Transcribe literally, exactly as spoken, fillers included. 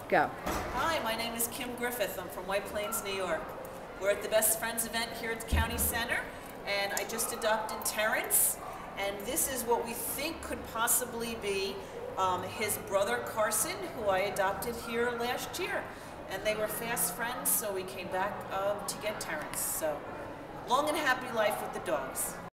Go. Hi, my name is Kim Griffith. I'm from White Plains, New York. We're at the Best Friends event here at the County Center, and I just adopted Terrence, and this is what we think could possibly be um, his brother Carson, who I adopted here last year. And they were fast friends, so we came back um, to get Terrence. So, long and happy life with the dogs.